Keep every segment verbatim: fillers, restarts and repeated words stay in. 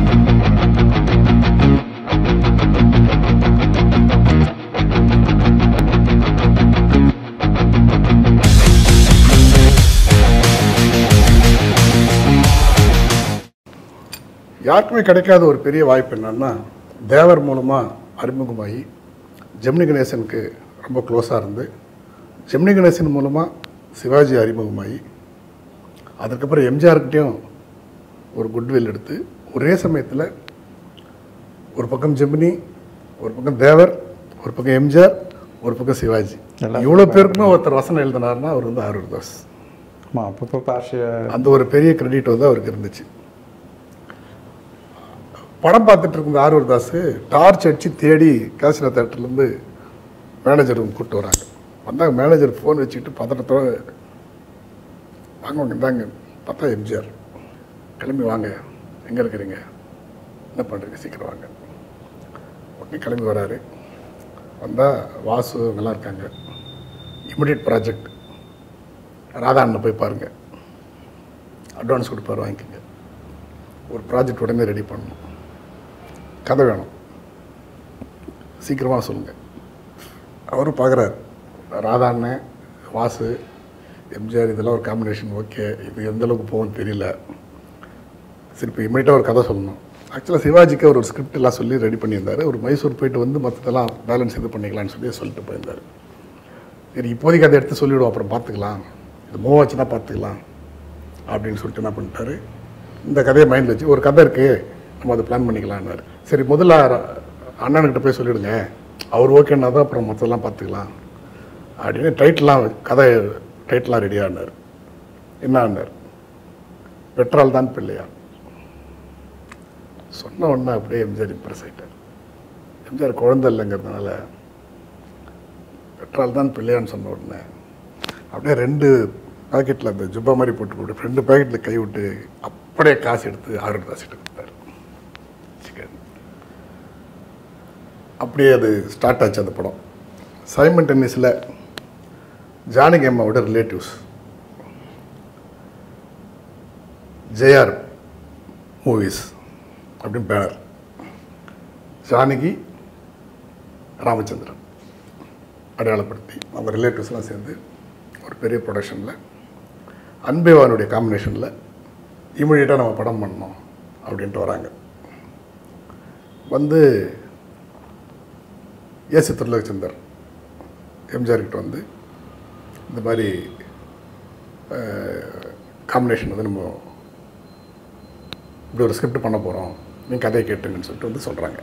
யாருக்குமே கிடைக்காத ஒரு பெரிய வாய்ப்பு என்னன்னா, தேவர் மூலமாக அறிமுகமாகி ஜெமினி கணேசனுக்கு ரொம்ப க்ளோஸாக இருந்து, ஜெமினி கணேசன் மூலமாக சிவாஜி அறிமுகமாகி, அதுக்கப்புறம் எம்ஜிஆர்கிட்டையும் ஒரு குட்வில் எடுத்து, ஒரே சமயத்தில் ஒரு பக்கம் ஜெமினி, ஒரு பக்கம் தேவர், ஒரு பக்கம் எம்ஜிஆர், ஒரு பக்கம் சிவாஜி, இவ்வளோ பேருக்குமே ஒருத்தர் வசனம் எழுதினார்னா அவர் வந்து ஆரூர் தாஸ். அந்த ஒரு பெரிய கிரெடிட் வந்து அவருக்கு இருந்துச்சு. படம் பார்த்துட்டு இருந்த ஆரூர் தாஸ் டார்ச் அடித்து தேடி காசினா தேட்டர்லேருந்து மேனேஜர் ரூம் கூப்பிட்டு வராங்க. வந்தாங்க, மேனேஜர் ஃபோன் வச்சுக்கிட்டு பதட்டத்தோடு வாங்க வாங்க இந்தாங்க, பார்த்தா எம்ஜிஆர். கிளம்பி வாங்க, எங்கே இருக்கிறீங்க, என்ன பண்ணுறீங்க, சீக்கிரம் வாங்க. உடனே கிளம்பி வராரு. வந்தால் வாசு நல்லா இருக்காங்க, இமிடியட் ப்ராஜெக்ட், ராதாண்ணனை போய் பாருங்கள், அட்வான்ஸ் கொடுப்பார், வாங்கிக்கோங்க, ஒரு ப்ராஜெக்ட் உடனே ரெடி பண்ணணும், கதை வேணும், சீக்கிரமாக சொல்லுங்கள். அவரும் பார்க்குறாரு, ராதாண்ணன், வாசு, எம்ஜிஆர், இதெல்லாம் ஒரு காம்பினேஷன், ஓகே, இது எந்தளவுக்கு போகும்னு தெரியல, சரி இப்போ இமீடியட்டாக ஒரு கதை சொல்லணும். ஆக்சுவலாக சிவாஜிக்கு அவர் ஒரு ஸ்கிரிப்ட் எல்லாம் சொல்லி ரெடி பண்ணியிருந்தார். ஒரு மைசூர் போயிட்டு வந்து மற்றதெல்லாம் பேலன்ஸ் இது பண்ணிக்கலான்னு சொல்லி சொல்லிட்டு போயிருந்தார். சரி இப்போதைக்கு அதை எடுத்து சொல்லிவிடுவோம், அப்புறம் பார்த்துக்கலாம், இது மூவ் ஆச்சுன்னா பார்த்துக்கலாம் அப்படின்னு சொல்லிட்டு என்ன பண்ணிட்டாரு, இந்த கதையை மைண்டில் வச்சு ஒரு கதை இருக்குது, நம்ம அதை பிளான் பண்ணிக்கலான்னாரு. சரி முதல்ல அண்ணன்கிட்ட போய் சொல்லிவிடுங்க, அவர் ஓகேன்னா தான் அப்புறம் மற்றதெல்லாம் பார்த்துக்கலாம் அப்படின்னு டைட்டிலாம் கதை டைட்டிலாம் ரெடியானார். என்ன ஆனார், பெட்ரோல் தான் பிள்ளையா சொன்ன உடனே அப்படியே எம்ஜிஆர் இம்ப்ரெஸ் ஆகிட்டார். எம்ஜிஆர் குழந்தை இல்லைங்கிறதுனால பெட்ரோல் தான் பிள்ளையான்னு சொன்ன உடனே அப்படியே ரெண்டு பேக்கெட்டில் அந்த ஜுப்பா மாதிரி போட்டு போட்டு ரெண்டு பேக்கெட்டில் கை விட்டு அப்படியே காசு எடுத்து ஆரூர் தாஸ்கிட்ட கொடுத்தாரு. சிக்கன் அப்படியே அது ஸ்டார்ட் ஆச்சு அந்த படம். சைமன் டென்னிஸில் ஜானகி அம்மாவோட ரிலேட்டிவ்ஸ் ஜேஆர் மூவிஸ் அப்படின்னு பேனர், ஜானகி ராமச்சந்திரன் அடையாளப்படுத்தி அவங்க ரிலேட்டிவ்ஸ்லாம் சேர்ந்து ஒரு பெரிய ப்ரொடக்ஷனில் அன்பேவானுடைய காம்பினேஷனில் இமீடியட்டாக நம்ம படம் பண்ணோம் அப்படின்ட்டு வராங்க. வந்து ஏசி திருலோகச்சந்தர் எம்ஜிஆர்கிட்ட வந்து இந்த மாதிரி காம்பினேஷன் வந்து நம்ம இப்படி ஒரு ஸ்கிரிப்ட் பண்ண போகிறோம், நீங்கள் கதையை கேட்டுங்கன்னு சொல்லிட்டு வந்து சொல்கிறாங்க.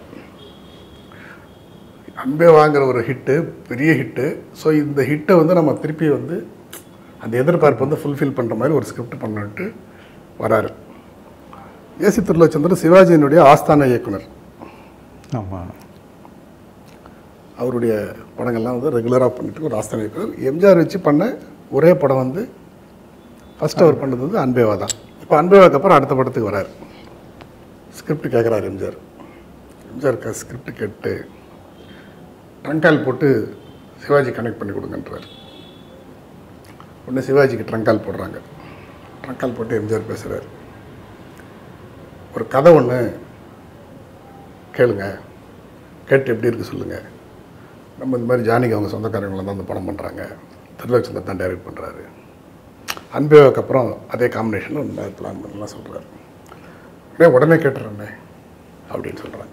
அன்பே வாங்குற ஒரு ஹிட்டு, பெரிய ஹிட்டு. ஸோ இந்த ஹிட்டை வந்து நம்ம திருப்பி வந்து அந்த எதிர்பார்ப்பு வந்து ஃபுல்ஃபில் பண்ணுற மாதிரி ஒரு ஸ்கிரிப்ட் பண்ணிட்டு வராரு. ஏசி திருலோகச்சந்தர் சிவாஜியினுடைய ஆஸ்தான இயக்குனர். ஆமாம், அவருடைய படங்கள்லாம் வந்து ரெகுலராக பண்ணிட்டு ஒரு ஆஸ்தான இயக்குனர். எம்ஜிஆர் வச்சு பண்ண ஒரே படம் வந்து ஃபஸ்ட்டு அவர் பண்ணது வந்து அன்பேவா தான். இப்போ அன்பேவாக்கு அப்புறம் அடுத்த படத்துக்கு வராரு. ஸ்கிரிப்ட் கேட்குறாரு எம்ஜிஆர். எம்ஜிஆர் ஸ்கிரிப்ட் கேட்டு ட்ரங்கால் போட்டு சிவாஜி கனெக்ட் பண்ணி கொடுங்கன்றார். உடனே சிவாஜிக்கு ட்ரங்கால் போடுறாங்க. ட்ரங்கால் போட்டு எம்ஜிஆர் பேசுகிறார், ஒரு கதை ஒன்று கேளுங்க, கேட்டு எப்படி இருக்குது சொல்லுங்கள், நம்ம இந்த மாதிரி ஜானகி அவங்க சொந்தக்காரங்களை தான் அந்த படம் பண்ணுறாங்க, திருலோகச்சந்தர் தான் டைரக்ட் பண்ணுறாரு, அன்பேவாக்கு அப்புறம் அதே காம்பினேஷனில் இந்த மாதிரி பிளான் பண்ணலாம் சொல்கிறாரு. உடனே உடனே கேட்டுறேன்னே அப்படின்னு சொல்கிறாங்க.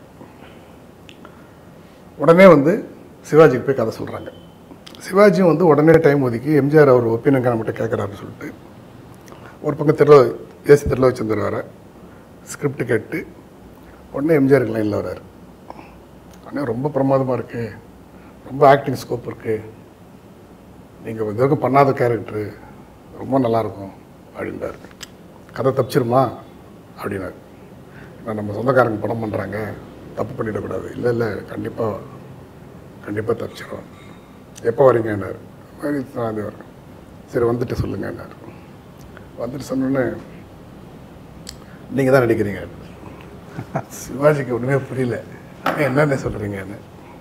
உடனே வந்து சிவாஜிக்கு போய் கதை சொல்கிறாங்க. சிவாஜியும் வந்து உடனே டைம் ஒதுக்கி எம்ஜிஆர் அவர் ஒப்பீனியன் நம்மகிட்ட கேட்குறாருன்னு சொல்லிட்டு ஒரு பக்கம் திருலோ ஏசி திருலோகச்சந்தர் வர ஸ்கிரிப்ட் கேட்டு உடனே எம்ஜிஆருக்கு லைனில் வர்றாரு. ஆனால் ரொம்ப பிரமாதமாக இருக்குது, ரொம்ப ஆக்டிங் ஸ்கோப் இருக்குது, நீங்கள் இது வரைக்கும் பண்ணாத கேரக்டரு, ரொம்ப நல்லாயிருக்கும் அப்படின்றாரு. கதை தப்பிச்சிருமா அப்படின்னாரு. நான் நம்ம சொந்தக்காரங்க படம் பண்ணுறாங்க, தப்பு பண்ணிடக்கூடாது. இல்லை இல்லை கண்டிப்பாக கண்டிப்பாக தப்பிச்சிடும், எப்போ வரீங்கன்னாரு. மாதிரி நான் வரேன், சரி வந்துட்டு சொல்லுங்கன்னாரு. வந்துட்டு சொன்னோன்னே நீங்கள் தான் நடிக்கிறீங்க. சிவாஜிக்கு ஒன்றுமே புரியல, என்னென்ன சொல்கிறீங்கன்னு.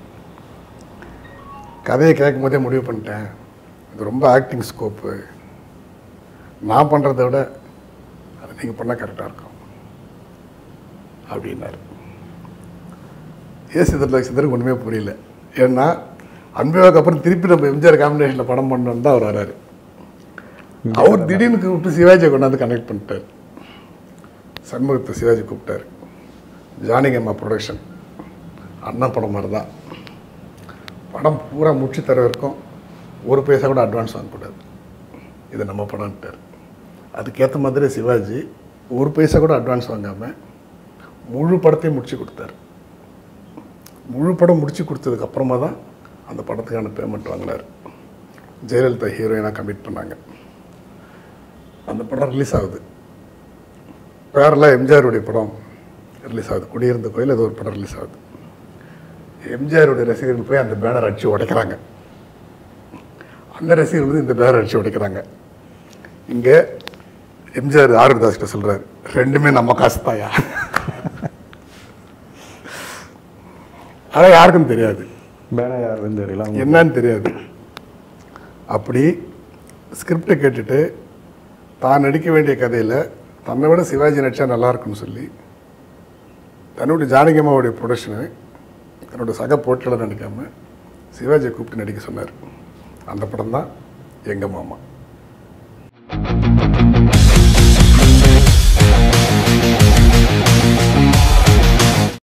கதையை கேட்கும் போதே முடிவு பண்ணிட்டேன், இது ரொம்ப ஆக்டிங் ஸ்கோப்பு, நான் பண்ணுறத விட அதை நீங்கள் பண்ணால் கரெக்டாக இருக்கும். அப்படின்னாரு. ஏசி திருலோச்சந்தருக்கு ஒன்றுமே புரியல. ஏன்னா அன்பேவாக்கு அப்புறம் திருப்பி நம்ம எம்ஜிஆர் காம்பினேஷனில் படம் பண்ணோன்னு தான் அவர் வராரு. அவர் திடீர்னு கூப்பிட்டு சிவாஜியை கொண்டாந்து கனெக்ட் பண்ணிட்டார். சண்முகத்தை சிவாஜி கூப்பிட்டார். ஜானகியம்மா ப்ரொடக்ஷன் அண்ணா படம் மாதிரி தான், படம் பூரா முடிச்சு தர வரைக்கும் ஒரு பைசா கூட அட்வான்ஸ் வாங்கக்கூடாது, இது நம்ம படம்ட்டார். அதுக்கேற்ற மாதிரி சிவாஜி ஒரு பைசா கூட அட்வான்ஸ் வாங்காமல் முழு படத்தையும் முடிச்சு கொடுத்தாரு. முழு படம் முடிச்சு கொடுத்ததுக்கப்புறமா தான் அந்த படத்துக்கான பேமெண்ட் வாங்கினார். ஜெயலலிதா ஹீரோயினாக கமிட் பண்ணாங்க. அந்த படம் ரிலீஸ் ஆகுது. பேரலாக எம்ஜிஆருடைய படம் ரிலீஸ் ஆகுது. குடியிருந்த கோயில் அது ஒரு படம் ரிலீஸ் ஆகுது. எம்ஜிஆருடைய ரசிகர்கள் போய் அந்த பேனர் அடித்து உடைக்கிறாங்க. அந்த ரசிகர்கள் வந்து இந்த பேனர் அடித்து உடைக்கிறாங்க. இங்கே எம்ஜிஆர் ஆரோக்கியதாஸ் கிட்ட சொல்கிறார், ரெண்டுமே நம்ம காசு தாயா. ஆனால் யாருக்கும் தெரியாது, பேனர் யாருன்னு தெரியல, என்னன்னு தெரியாது. அப்படி ஸ்கிரிப்டை கேட்டுட்டு தான் நடிக்க வேண்டிய கதையில் தன்னை விட சிவாஜி நடித்தா நல்லாயிருக்குன்னு சொல்லி தன்னுடைய ஜானகியம்மாவுடைய ப்ரொடக்ஷனை தன்னோட சக போட்டியில் நடிக்காமல் சிவாஜியை கூப்பிட்டு நடிக்க சொன்னார். அந்த படம் தான் எங்கள் மாமா.